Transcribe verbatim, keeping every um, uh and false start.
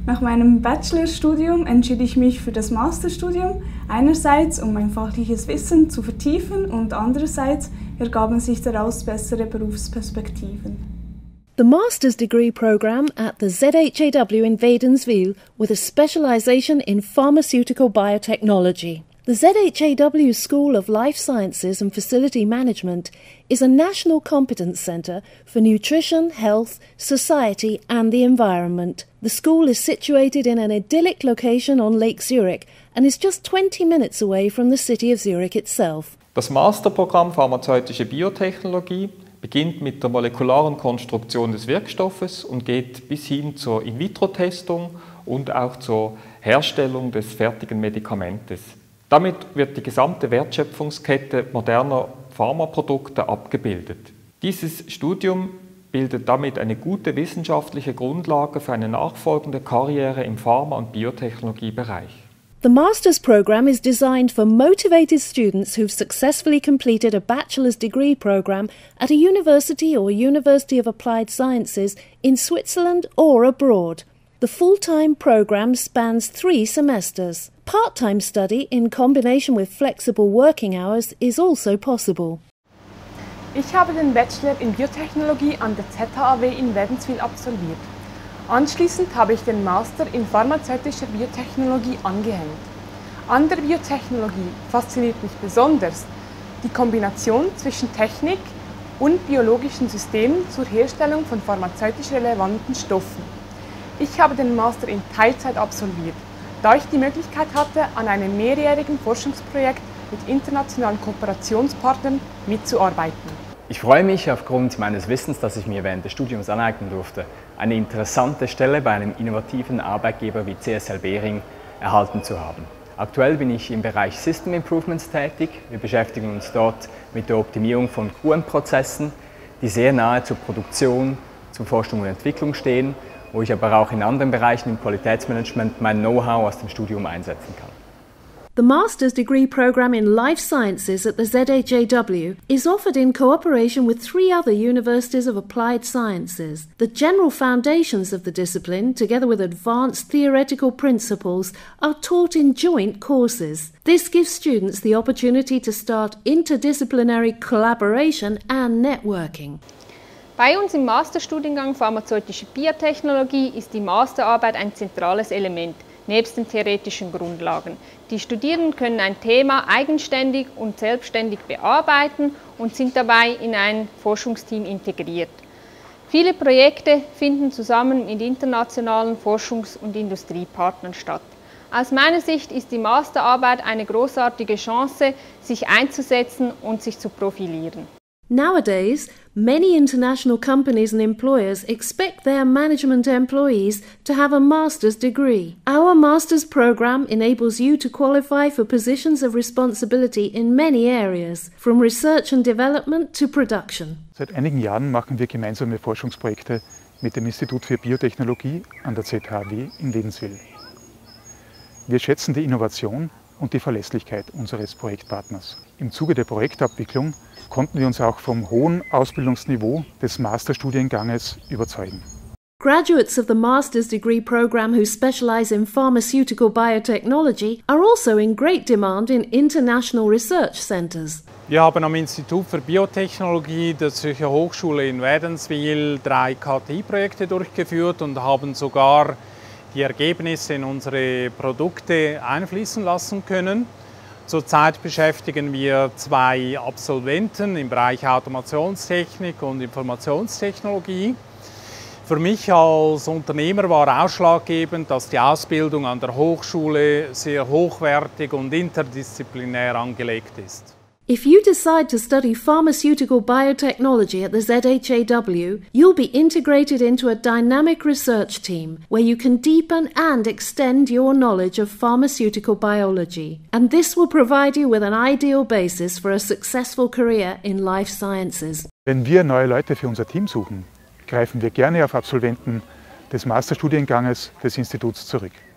Nach meinem Bachelorstudium entschied ich mich für das Masterstudium, einerseits um mein fachliches Wissen zu vertiefen und andererseits ergaben sich daraus bessere Berufsperspektiven. The Master's Degree Programme at the Z H A W in Wädenswil with a specialisation in pharmaceutical biotechnology. The Z H A W School of Life Sciences and Facility Management is a national competence centre for nutrition, health, society and the environment. The school is situated in an idyllic location on Lake Zurich and is just twenty minutes away from the city of Zurich itself. Das Masterprogramm Pharmazeutische Biotechnologie beginnt mit der molekularen Konstruktion des Wirkstoffes und geht bis hin zur In-vitro-Testung und auch zur Herstellung des fertigen Medikamentes. Damit wird die gesamte Wertschöpfungskette moderner Pharmaprodukte abgebildet. Dieses Studium bildet damit eine gute wissenschaftliche Grundlage für eine nachfolgende Karriere im Pharma- und Biotechnologiebereich. The Master's Programme is designed for motivated students who've successfully completed a bachelor's degree programme at a university or University of Applied Sciences in Switzerland or abroad. The full-time programme spans three semesters. Part-time study in combination with flexible working hours is also possible. Ich habe den Bachelor in Biotechnologie an der Z H A W in Wädenswil absolviert. Anschließend habe ich den Master in pharmazeutischer Biotechnologie angehängt. An der Biotechnologie fasziniert mich besonders die Kombination zwischen Technik und biologischen Systemen zur Herstellung von pharmazeutisch relevanten Stoffen. Ich habe den Master in Teilzeit absolviert, da ich die Möglichkeit hatte, an einem mehrjährigen Forschungsprojekt mit internationalen Kooperationspartnern mitzuarbeiten. Ich freue mich aufgrund meines Wissens, das ich mir während des Studiums aneignen durfte, eine interessante Stelle bei einem innovativen Arbeitgeber wie C S L Behring erhalten zu haben. Aktuell bin ich im Bereich System Improvements tätig. Wir beschäftigen uns dort mit der Optimierung von Q M-Prozessen, die sehr nahe zur Produktion, zur Forschung und Entwicklung stehen, wo ich aber auch in anderen Bereichen im Qualitätsmanagement mein Know-how aus dem Studium einsetzen kann. The Master's Degree Programme in Life Sciences at the Z H A W is offered in cooperation with three other universities of applied sciences. The general foundations of the discipline, together with advanced theoretical principles, are taught in joint courses. This gives students the opportunity to start interdisciplinary collaboration and networking. Bei uns im Masterstudiengang Pharmazeutische Biotechnologie ist die Masterarbeit ein zentrales Element, nebst den theoretischen Grundlagen. Die Studierenden können ein Thema eigenständig und selbstständig bearbeiten und sind dabei in ein Forschungsteam integriert. Viele Projekte finden zusammen mit internationalen Forschungs- und Industriepartnern statt. Aus meiner Sicht ist die Masterarbeit eine großartige Chance, sich einzusetzen und sich zu profilieren. Nowadays, many international companies and employers expect their management employees to have a master's degree. Our master's program enables you to qualify for positions of responsibility in many areas, from research and development to production. Seit einigen Jahren machen wir gemeinsame Forschungsprojekte mit dem Institut für Biotechnologie an der Z H A W in Wädenswil. Wir schätzen die Innovation und die Verlässlichkeit unseres Projektpartners. Im Zuge der Projektabwicklung konnten wir uns auch vom hohen Ausbildungsniveau des Masterstudienganges überzeugen. Graduates of the Master's Degree Programme who specialise in pharmaceutical biotechnology are also in great demand in international research centres. Wir haben am Institut für Biotechnologie der Zürcher Hochschule in Wädenswil drei K T I-Projekte durchgeführt und haben sogar die Ergebnisse in unsere Produkte einfließen lassen können. Zurzeit beschäftigen wir zwei Absolventen im Bereich Automationstechnik und Informationstechnologie. Für mich als Unternehmer war ausschlaggebend, dass die Ausbildung an der Hochschule sehr hochwertig und interdisziplinär angelegt ist. If you decide to study pharmaceutical biotechnology at the Z H A W, you'll be integrated into a dynamic research team where you can deepen and extend your knowledge of pharmaceutical biology. And this will provide you with an ideal basis for a successful career in life sciences. Wenn wir neue Leute für unser Team suchen, greifen wir gerne auf Absolventen des Masterstudienganges des Instituts zurück.